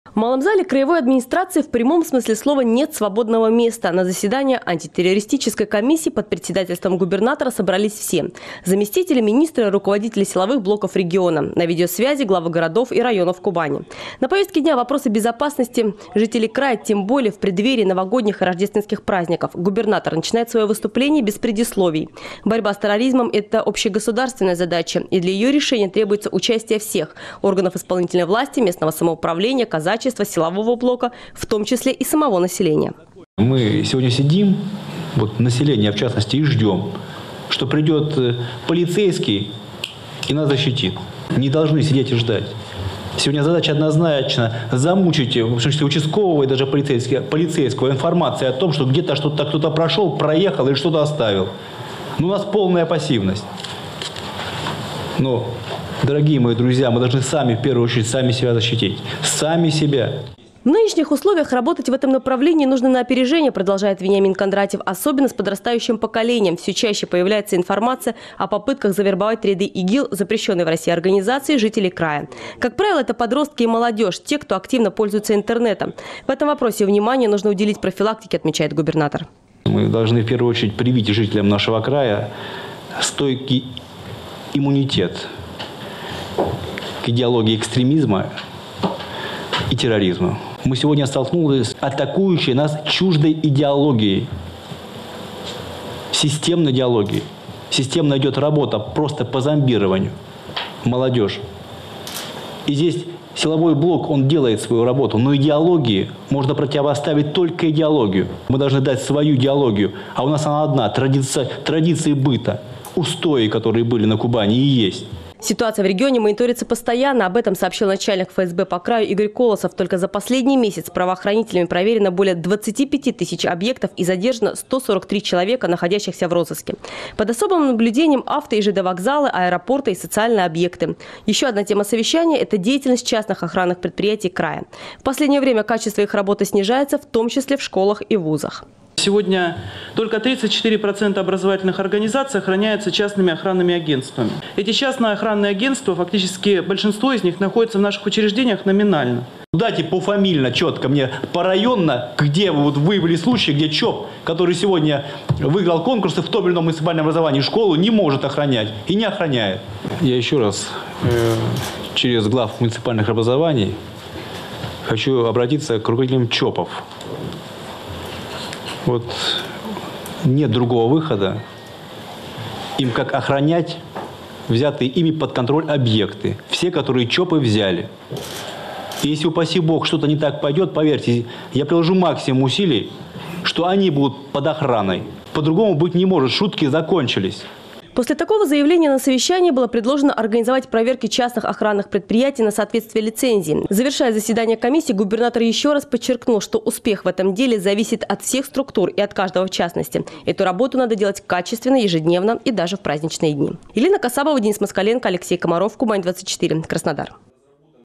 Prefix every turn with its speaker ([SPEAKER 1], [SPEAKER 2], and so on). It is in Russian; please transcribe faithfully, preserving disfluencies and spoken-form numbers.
[SPEAKER 1] В малом зале краевой администрации в прямом смысле слова нет свободного места. На заседание антитеррористической комиссии под председательством губернатора собрались все. Заместители, министры, руководители силовых блоков региона. На видеосвязи главы городов и районов Кубани. На повестке дня вопросы безопасности жителей края, тем более в преддверии новогодних и рождественских праздников. Губернатор начинает свое выступление без предисловий. Борьба с терроризмом – это общегосударственная задача. И для ее решения требуется участие всех – органов исполнительной власти, местного самоуправления, казачества, силового блока, в том числе и самого населения.
[SPEAKER 2] Мы сегодня сидим, вот население в частности, и ждем, что придет полицейский и нас защитит. Не должны сидеть и ждать. Сегодня задача однозначно замучить в смысле, участкового и даже полицейского, полицейского информацией о том, что где-то что-то кто-то прошел, проехал или что-то оставил. Но у нас полная пассивность. Но, дорогие мои друзья, мы должны сами, в первую очередь, сами себя защитить. Сами себя.
[SPEAKER 1] В нынешних условиях работать в этом направлении нужно на опережение, продолжает Вениамин Кондратьев. Особенно с подрастающим поколением. Все чаще появляется информация о попытках завербовать ряды ИГИЛ, запрещенной в России организации, жителей края. Как правило, это подростки и молодежь, те, кто активно пользуется интернетом. В этом вопросе внимание нужно уделить профилактике, отмечает губернатор. Мы должны в первую очередь привить жителям нашего края стойкий иммунитет к идеологии экстремизма и терроризма. Мы сегодня столкнулись с атакующей нас чуждой идеологией, системной идеологией. Системно идет работа просто по зомбированию. Молодежь. И здесь силовой блок, он делает свою работу, но идеологии можно противоставить только идеологию. Мы должны дать свою идеологию, а у нас она одна – традиция, традиции быта, устои, которые были на Кубани и есть. Ситуация в регионе мониторится постоянно. Об этом сообщил начальник эф эс бэ по краю Игорь Колосов. Только за последний месяц правоохранителями проверено более двадцати пяти тысяч объектов и задержано сто сорок три человека, находящихся в розыске. Под особым наблюдением авто- и ЖД-вокзалы, аэропорты и социальные объекты. Еще одна тема совещания – это деятельность частных охранных предприятий края. В последнее время качество их работы снижается, в том числе в школах и вузах.
[SPEAKER 3] Сегодня только тридцать четыре процента образовательных организаций охраняются частными охранными агентствами. Эти частные охранные агентства, фактически большинство из них находятся в наших учреждениях номинально.
[SPEAKER 2] Дайте пофамильно, четко мне, порайонно, где вот выявили случаи, где ЧОП, который сегодня выиграл конкурсы в том или ином муниципальном образовании, школу не может охранять и не охраняет. Я еще раз э, через глав муниципальных образований хочу обратиться к руководителям ЧОПов. Вот нет другого выхода, им как охранять взятые ими под контроль объекты, все, которые ЧОПы взяли. И если, упаси бог, что-то не так пойдет, поверьте, я приложу максимум усилий, что они будут под охраной. По-другому быть не может, шутки закончились.
[SPEAKER 1] После такого заявления на совещании было предложено организовать проверки частных охранных предприятий на соответствие лицензии. Завершая заседание комиссии, губернатор еще раз подчеркнул, что успех в этом деле зависит от всех структур и от каждого в частности. Эту работу надо делать качественно, ежедневно и даже в праздничные дни. Елена Касабова, Денис Москаленко, Алексей Комаров, Кубань двадцать четыре, Краснодар.